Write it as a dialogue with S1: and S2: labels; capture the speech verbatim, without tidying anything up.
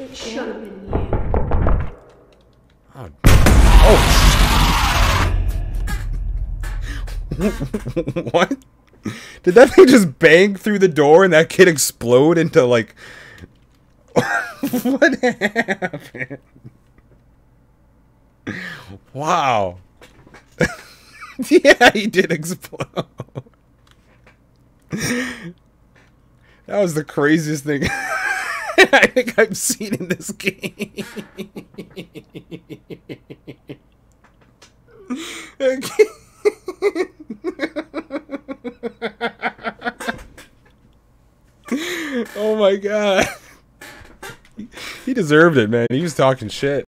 S1: It should have been you.
S2: Oh. Oh. What? Did that thing just bang through the door and that kid explode into like... What happened? Wow. Yeah, he did explode. That was the craziest thing I think I've seen in this game. Oh my god. He deserved it, man. He was talking shit.